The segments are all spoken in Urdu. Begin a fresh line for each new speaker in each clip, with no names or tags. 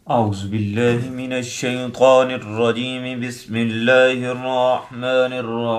أعوذ بالله من الشيطان الرجيم بسم الله الرحمن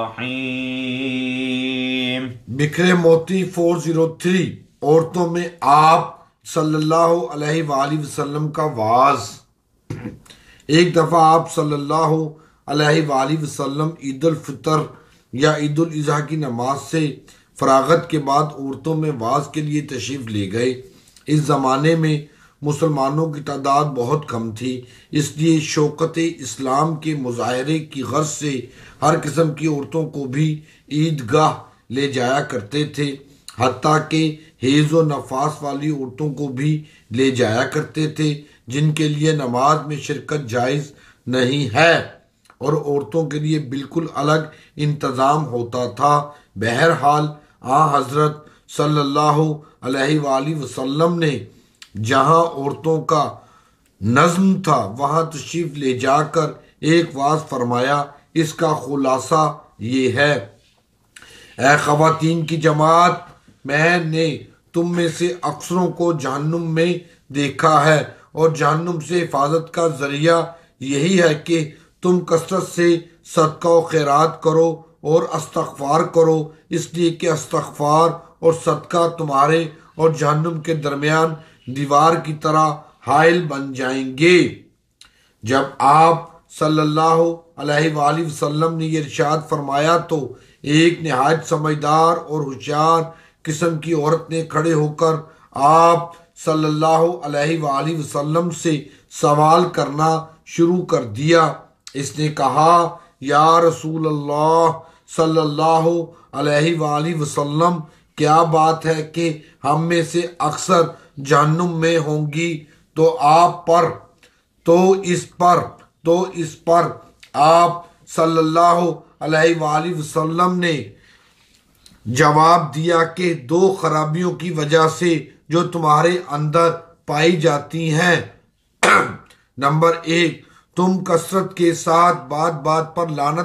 الرحيم
بکھرے موتی 403 عورتوں میں آپ صلی اللہ علیہ وآلہ وسلم کا وعظ۔ ایک دفعہ آپ صلی اللہ علیہ وآلہ وسلم عید الفطر یا عید الاضحیٰ کی نماز سے فراغت کے بعد عورتوں میں وعظ کے لیے تشریف لے گئے۔ اس زمانے میں مسلمانوں کی تعداد بہت کم تھی، اس لیے شوکت اسلام کے مظاہرے کی غرض سے ہر قسم کی عورتوں کو بھی عیدگاہ لے جایا کرتے تھے، حتیٰ کہ حیض و نفاس والی عورتوں کو بھی لے جایا کرتے تھے جن کے لیے نماز میں شرکت جائز نہیں ہے، اور عورتوں کے لیے بالکل الگ انتظام ہوتا تھا۔ بہرحال حضرت صلی اللہ علیہ وآلہ وسلم نے جہاں عورتوں کا نظم تھا وہاں تشریف لے جا کر ایک وعظ فرمایا۔ اس کا خلاصہ یہ ہے: اے خواتین کی جماعت، میں نے تم میں سے اکثروں کو جہنم میں دیکھا ہے، اور جہنم سے حفاظت کا ذریعہ یہی ہے کہ تم کثرت سے صدقہ و خیرات کرو اور استغفار کرو، اس لیے کہ استغفار اور صدقہ تمہارے اور جہنم کے درمیان دیوار کی طرح حائل بن جائیں گے۔ جب آپ صلی اللہ علیہ وآلہ وسلم نے یہ ارشاد فرمایا تو ایک نہایت سمجھدار اور ہوشیار قسم کی عورت نے کھڑے ہو کر آپ صلی اللہ علیہ وآلہ وسلم سے سوال کرنا شروع کر دیا۔ اس نے کہا: یا رسول اللہ صلی اللہ علیہ وآلہ وسلم، کیا بات ہے کہ ہم میں سے اکثر جہنم میں ہوں گی؟ تو اس پر آپ صلی اللہ علیہ وآلہ وسلم نے جواب دیا کہ دو خرابیوں کی وجہ سے جو تمہارے اندر پائی جاتی ہیں۔ نمبر 1، تم کثرت کے ساتھ بات بات پر لعنت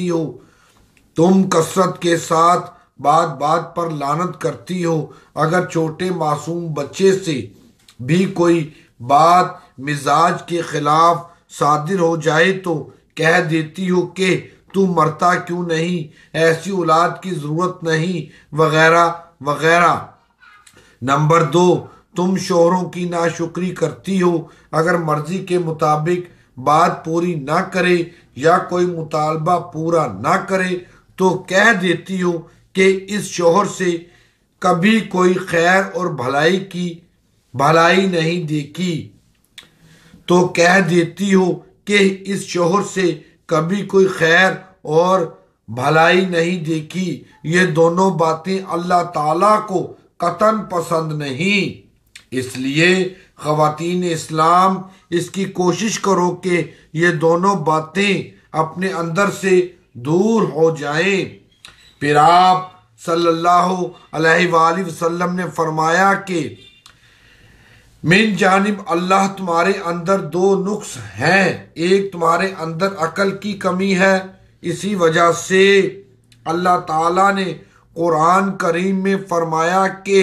کرتی ہو۔ اگر چھوٹے معصوم بچے سے بھی کوئی بات مزاج کے خلاف صادر ہو جائے تو کہہ دیتی ہو کہ تو مرتا کیوں نہیں، ایسی اولاد کی ضرورت نہیں، وغیرہ وغیرہ۔ نمبر 2، تم شوہروں کی ناشکری کرتی ہو۔ اگر مرضی کے مطابق بات پوری نہ کرے یا کوئی مطالبہ پورا نہ کرے تو کہہ دیتی ہو کہ اس شوہر سے کبھی کوئی خیر اور بھلائی نہیں دیکھی۔ یہ دونوں باتیں اللہ تعالیٰ کو قطعاً پسند نہیں۔ اس لیے خواتین اسلام اس کی کوشش کرو کہ یہ دونوں باتیں اپنے اندر سے دور ہو جائیں۔ پھر آپ صلی اللہ علیہ وآلہ وسلم نے فرمایا کہ من جانب اللہ تمہارے اندر دو نقص ہیں، ایک تمہارے اندر عقل کی کمی ہے، اسی وجہ سے اللہ تعالیٰ نے قرآن کریم میں فرمایا کہ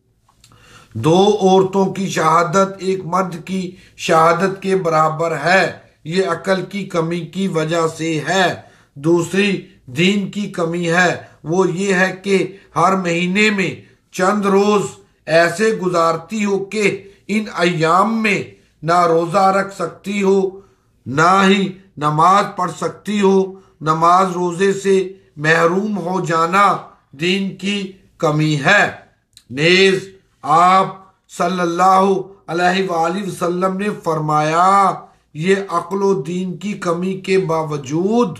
دو عورتوں کی شہادت ایک مرد کی شہادت کے برابر ہے، یہ عقل کی کمی کی وجہ سے ہے۔ دوسری دین کی کمی ہے، وہ یہ ہے کہ ہر مہینے میں چند روز ایسے گزارتی ہو کہ ان ایام میں نہ روزہ رکھ سکتی ہو نہ ہی نماز پڑھ سکتی ہو۔ نماز روزے سے محروم ہو جانا دین کی کمی ہے۔ نیز آپ صلی اللہ علیہ وآلہ وسلم نے فرمایا، یہ عقل و دین کی کمی کے باوجود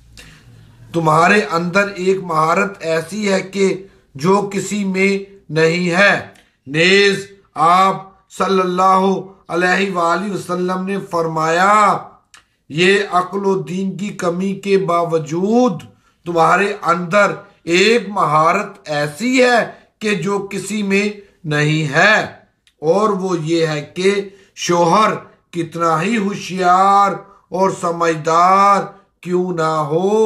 تمہارے اندر ایک مہارت ایسی ہے کہ جو کسی میں نہیں ہے۔ نیز آپ صلی اللہ علیہ وآلہ وسلم نے فرمایا، یہ عقل و دین کی کمی کے باوجود تمہارے اندر ایک مہارت ایسی ہے کہ جو کسی میں نہیں ہے، اور وہ یہ ہے کہ شوہر کتنا ہی ہوشیار اور سمجھدار کیوں نہ ہو،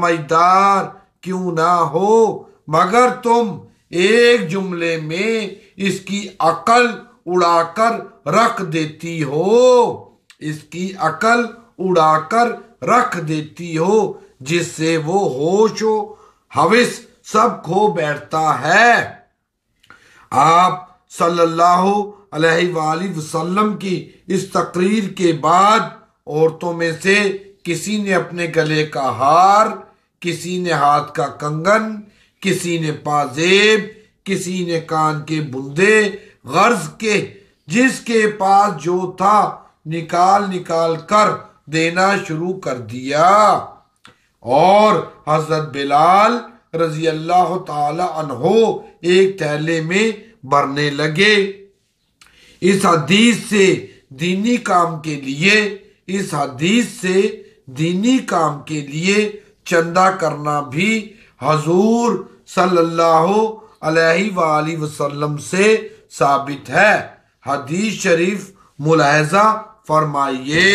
مگر تم ایک جملے میں اس کی عقل اڑا کر رکھ دیتی ہو، اس کی عقل اڑا کر رکھ دیتی ہو، جس سے وہ ہوش و ہوس سب کھو بیٹھتا ہے۔ آپ صلی اللہ علیہ وآلہ وسلم کی اس تقریر کے بعد عورتوں میں سے کسی نے اپنے گلے کا ہار، کسی نے ہاتھ کا کنگن، کسی نے پازیب، کسی نے کان کے بندے غرض کے جس کے پاس جو تھا نکال نکال کر دینا شروع کر دیا، اور حضرت بلال رضی اللہ تعالی عنہ ایک تھیلے میں بھرنے لگے۔ اس حدیث سے دینی کام کے لیے، اس حدیث سے دینی کام کے لیے چندہ کرنا بھی حضور صلی اللہ علیہ وآلہ وسلم سے ثابت ہے۔ حدیث شریف ملاحظہ فرمائیے۔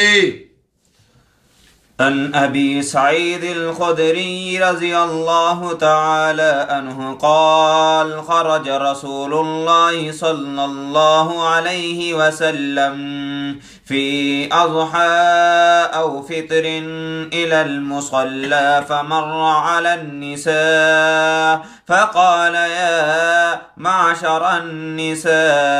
عن ابی سعید الخدری رضی اللہ تعالی عنہ قال خرج رسول اللہ صلی اللہ علیہ وسلم في أضحى أو فطر إلى المصلى فمر على النساء فقال يا معشر النساء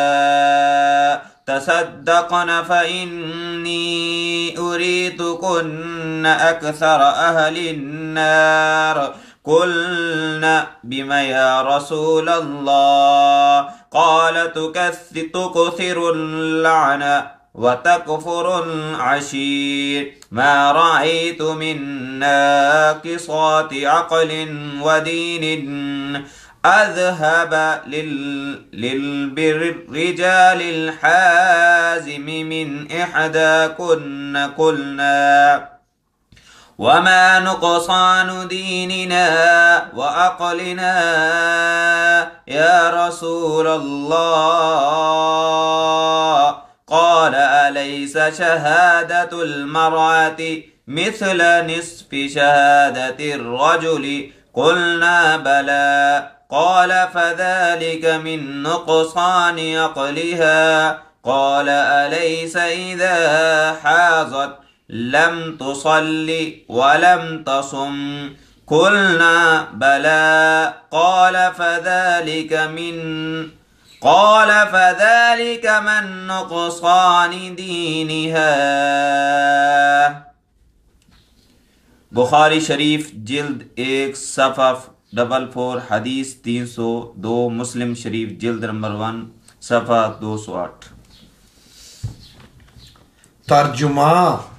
تصدقن فإني أريتكن أكثر أهل النار قلنا بما يا رسول الله قال تكثر اللعنة وتكفر العشير ما رأيت من ناقصات عقل ودين أذهب للرجال الحازم من إحداكن قلنا وما نقصان ديننا وعقلنا يا رسول الله قال أليس شهادة المرأة مثل نصف شهادة الرجل قلنا بلى قال فذلك من نقصان عقلها قال أليس إذا حاضت لم تصل ولم تصم قلنا بلى قال فذلك من نقصان دينها۔ بخاری شریف جلد 1 صفحہ 44 حدیث 302، مسلم شریف جلد نمبر 1 صفحہ 208۔
ترجمہ۔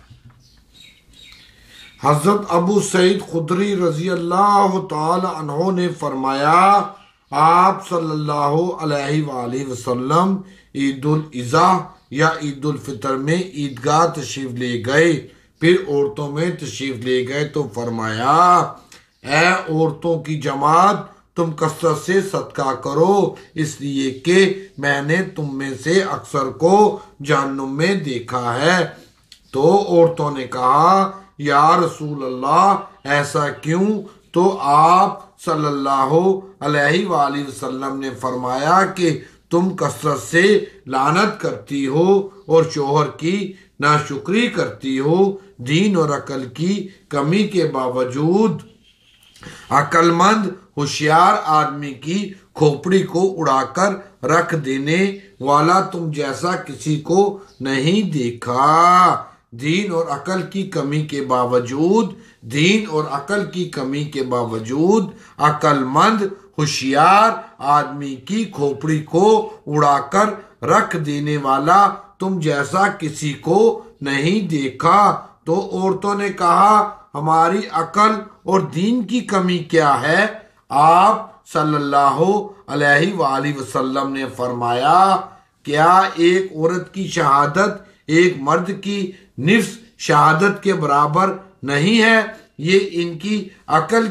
حضرت ابو سعید خدری رضی اللہ تعالی عنہ نے فرمایا، آپ صلی اللہ علیہ وآلہ وسلم عید الاضحیٰ یا عید الفطر میں عیدگاہ تشریف لے گئے، پھر عورتوں میں تشریف لے گئے تو فرمایا، اے عورتوں کی جماعت، تم کثرت سے صدقہ کرو، اس لیے کہ میں نے تم میں سے اکثر کو جہنم میں دیکھا ہے۔ تو عورتوں نے کہا، یا رسول اللہ ایسا کیوں؟ تو آپ صلی اللہ علیہ وآلہ وسلم نے فرمایا کہ تم کثرت سے لعنت کرتی ہو اور شوہر کی ناشکری کرتی ہو، دین اور عقل کی کمی کے باوجود۔ عقل مند ہوشیار آدمی کی کھوپڑی کو اڑا کر رکھ دینے والا تم جیسا کسی کو نہیں دیکھا۔ دین اور عقل کی کمی کے باوجود، دین اور عقل کی کمی کے باوجود عقل مند ہوشیار آدمی کی کھوپڑی کو اڑا کر رکھ دینے والا تم جیسا کسی کو نہیں دیکھا۔ تو عورتوں نے کہا، ہماری عقل اور دین کی کمی کیا ہے؟ آپ صلی اللہ علیہ وآلہ وسلم نے فرمایا، کیا ایک عورت کی شہادت ایک مرد کی نصف شہادت کے برابر نہیں ہے؟ یہ ان کی عقل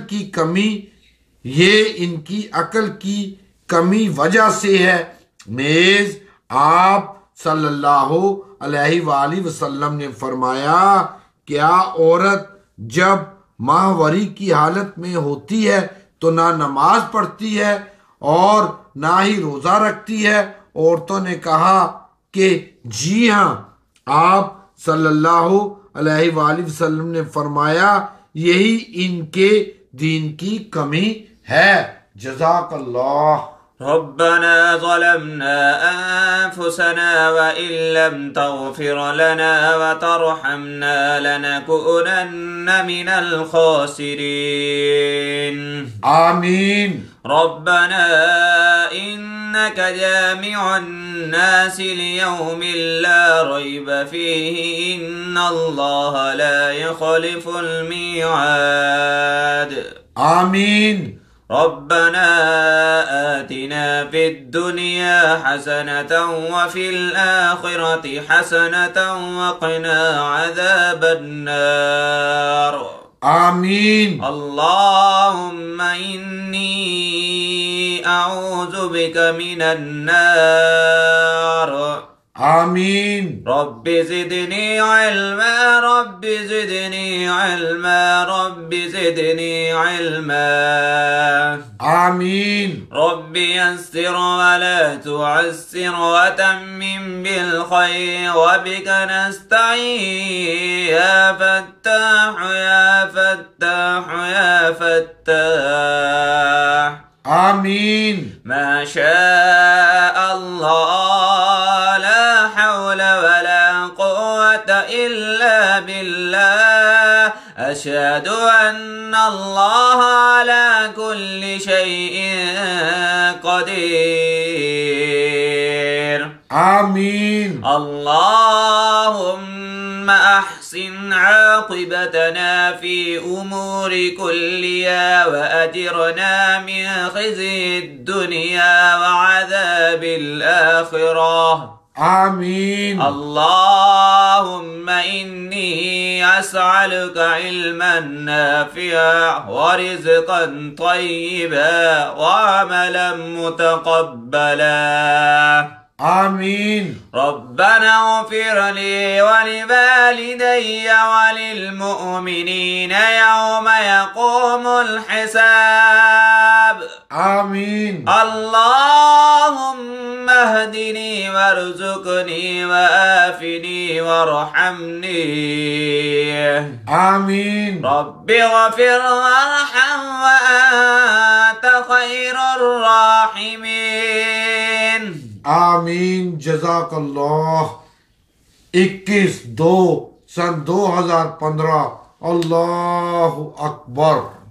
کی کمی وجہ سے ہے۔ نیز آپ صلی اللہ علیہ وآلہ وسلم نے فرمایا، کیا عورت جب ماہواری کی حالت میں ہوتی ہے تو نہ نماز پڑھتی ہے اور ना ही रोजा रखती है। औरतों ने कहा कि जी हाँ। आप सल्लल्लाहु अलैहि वसल्लम ने फरमाया यही इनके दीन की कमी है। जज़ाकल्लाह।
ربنا ظلمنا أنفسنا وإن لم تغفر لنا وترحمنا لنكونن من الخاسرين
آمين।
ربنا إنك جامع الناس ليوم لا ريب فيه إن الله لا يخلف الميعاد
آمين।
ربنا آتنا في الدنيا حسنة وفي الآخرة حسنة وقنا عذاب النار.
آمين.
اللهم إني أعوذ بك من النار.
آمين.
رب زدني علما رب زدني علما رب زدني علما.
آمين.
رب يسر ولا تعسر وتمم بالخير وبك نستعين يا فتاح يا فتاح يا فتاح.
آمين.
ما شاء الله لا حول ولا قوة إلا بالله. أشهد أن الله على كل شيء قدير.
آمين.
اللهم أحسن عاقبتنا في أمور كلها وأجرنا من خزي الدنيا وعذاب الآخرة.
آمين.
اللهم إني أسألك علما نافعا ورزقا طيبا وعملا متقبلا.
آمين.
ربنا اغفر لي ولوالدي وللمؤمنين يوم يقوم الحساب.
آمين.
اللهم اهدني وارزقني وآفني وارحمني.
آمين.
رب اغفر وارحم وأنت خير الراحمين.
आमीन। जज़ाकल्लाह। 21/2/2015। अल्लाहु अकबर।